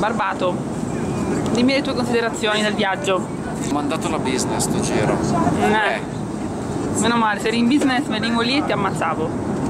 Barbato, dimmi le tue considerazioni del viaggio. Ho mandato la business sto giro. Meno male, se eri in business venivo lì e ti ammazzavo.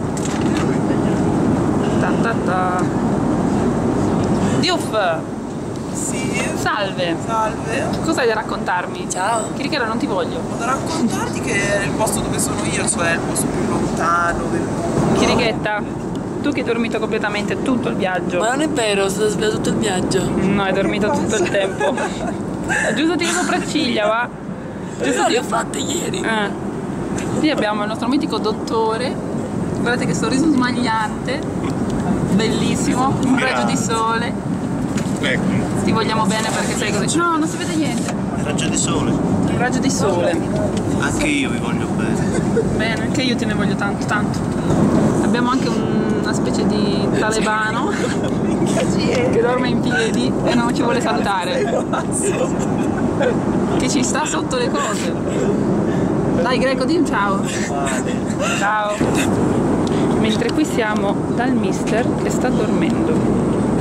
Diouf! Sì. Salve! Salve. Cosa hai da raccontarmi? Ciao. Chirichera, non ti voglio. Ho da raccontarti che nel posto dove sono io, cioè il posto più lontano del mondo. Chirichetta, tu che hai dormito completamente tutto il viaggio. Ma non è vero, sono stata sveglia tutto il viaggio. No, hai dormito tutto il tempo. Aggiustati le sopracciglia, va? No, le ho fatte ieri. Qui abbiamo il nostro mitico dottore. Guardate che sorriso smagliante. Bellissimo, un raggio di sole. Ecco, Ti vogliamo bene perché sei così. No, non si vede niente. raggio di sole. Un raggio di sole. Anche io vi voglio bene. Bene, anche io te ne voglio tanto, tanto. Abbiamo anche una specie di talebano che dorme in piedi e non ci vuole salutare. Che ci sta sotto le cose. Dai Greco, di un ciao. Ciao. Mentre qui siamo dal mister che sta dormendo.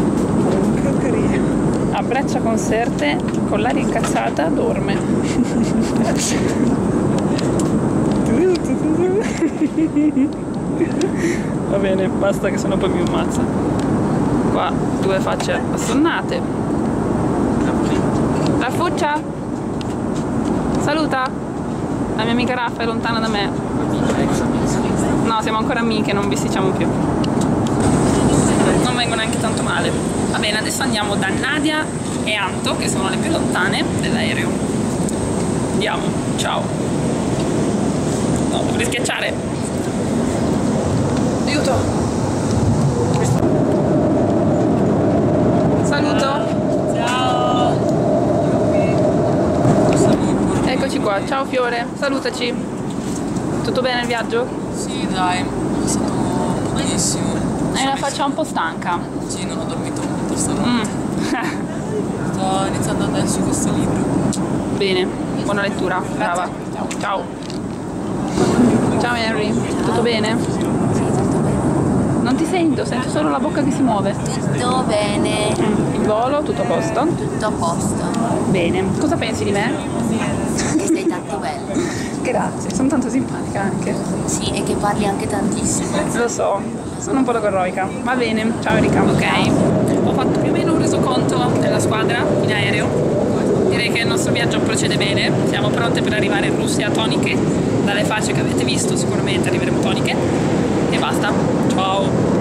A braccia conserte, con l'aria incazzata, dorme. Va bene, basta che sennò poi mi ammazza. Qua due facce assonnate. Raffuccia! Saluta! La mia amica Raffa è lontana da me. No, siamo ancora amiche, non bisticciamo più. Non vengo neanche tanto male. Va bene, adesso andiamo da Nadia e Anto, che sono le più lontane dell'aereo. Andiamo, ciao. No, devo rischiacciare. Aiuto. Saluto. Ciao. Eccoci qua, ciao Fiore, salutaci. Tutto bene il viaggio? Sì, dai, è stato bellissimo. Hai una faccia un po' stanca. Sì, non ho dormito molto stanotte. Sto iniziando adesso questo libro. Bene, buona lettura, brava. Ciao. Ciao Henry, tutto bene? Non ti sento solo la bocca che si muove. Tutto bene, Il volo, tutto a posto? tutto a posto. Bene, cosa pensi di me? Che sei tanto bello. Grazie, sono tanto simpatica anche. Sì, e che parli anche tantissimo. Lo so, sono un po' logorroica. Va bene, ciao Erika. Ok, ho fatto più o meno un resoconto della squadra in aereo. Direi che il nostro viaggio procede bene. Siamo pronte per arrivare in Russia toniche. Dalle facce che avete visto sicuramente arriveremo toniche. E basta. Ciao.